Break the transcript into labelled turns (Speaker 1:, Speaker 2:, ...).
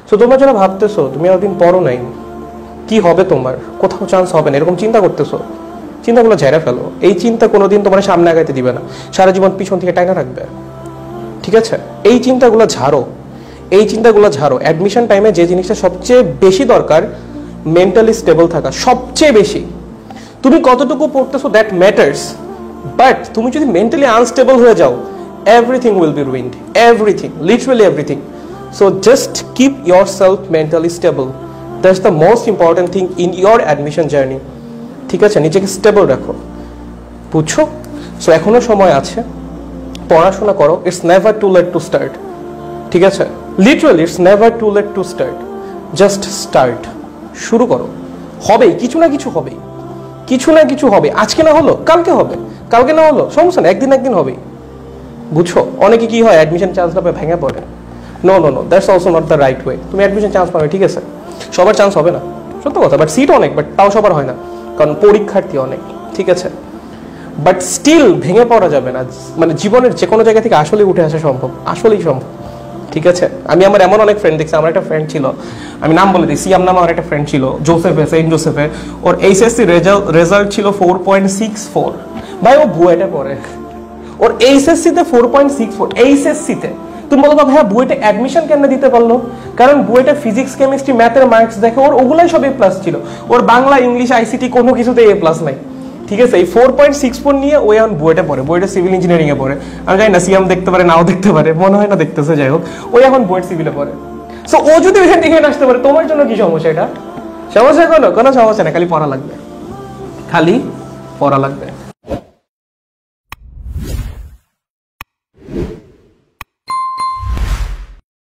Speaker 1: So তোমরা যারা ভাবতেছো তুমি এতদিন পড়ো নাই, কি হবে তোমার, কোথাও চান্স হবে না, এরকম চিন্তা করতেছো, চিন্তাগুলো ঝেড়ে ফেলো। এই চিন্তা কোনোদিন তোমার সামনে আগাইতে দিবে না, সারা জীবন পিছন থেকে টাইনা রাখবে। ঠিক আছে, এই চিন্তাগুলো ঝাড়ো, এই চিন্তাগুলো ঝাড়ো। অ্যাডমিশন টাইমে যে জিনিসটা সবচেয়ে বেশি দরকার, মেন্টালি স্টেবল থাকা, সবচেয়ে বেশি। তুমি কতটুকু পড়তেছো দ্যাট ম্যাটার্স, বাট তুমি যদি মেন্টালি আনস্টেবল হয়ে যাও, everything will be ruined, everything, literally everything. So just keep yourself mentally stable, that's the most important thing in your admission journey. ঠিক আছে, নিজেকে স্টেবল রাখো, বুঝছো? সো এখনো সময় আছে, পড়াশোনা করো। It's never too late to start. ঠিক আছে, literally it's never too late to start. Just start, শুরু করো। হবেই, কিছু না কিছু হবেই, কিছু না কিছু হবে। আজকে না হলো কালকে হবে, কালকে না হলো সমস্যা না, একদিন একদিন হবেই। বুঝছো? অনেকে কি হয়, অ্যাডমিশন চান্স না পেয়ে ভেঙে পড়ে। No no no, that's also not the right way. তুমি অ্যাডমিশন চান্স পাবে, ঠিক আছে, সবার চান্স হবে না, সত্য কথা, বাট সিট অনেক, বাট তাও সবার হয় না, কারণ পরীক্ষার্থী অনেক। ঠিক আছে, বাট স্টিল ভেঙে পড়া যাবে না। মানে জীবনের যে কোনো জায়গা থেকে আসলেই উঠে আসা সম্ভব, আসলেই সম্ভব। ঠিক আছে, আমি আমার এমন অনেক ফ্রেন্ড দেখছি। আমার একটা ফ্রেন্ড ছিল, আমি নাম বলে দিই, সিয়াম নামে আমার একটা ফ্রেন্ড ছিল, জোসেফে, সেন্ট জোসেফে। ওর এইচএসসি রেজাল্ট ছিল 4.64। ভাই ও বুয়েটে পড়ে, ওর এইচএসসিতে 4.64, এইচএসসিতে। তুমি বলো ভাইয়া বুয়েটে অ্যাডমিশন কেন দিতে পারলো? কারণ বুয়েটে ফিজিক্স, কেমিস্ট্রি, ম্যাথের মার্কস দেখে ওর ওগুলাই সব এ প্লাস ছিল। ওর বাংলা, ইংলিশ, আইসিটি কোনো কিছুতে এ প্লাস নাই। ঠিক আছে, এই 4.64 নিয়ে ও এখন বুয়েটে পড়ে, বুয়েটে সিভিল ইঞ্জিনিয়ারিং এ পড়ে। আমি জানি না সিএম দেখতে পারে, নাও দেখতে পারে, মনে হয় না দেখতেছে, যাই হোক, ওই এখন বুয়েট সিভিলে পড়ে। সো ও যদি ওইখান থেকে আসতে পারে, তোমার জন্য কি সমস্যা? এটা সমস্যা কোনো সমস্যা না, খালি পড়া লাগবে, খালি পড়া লাগবে।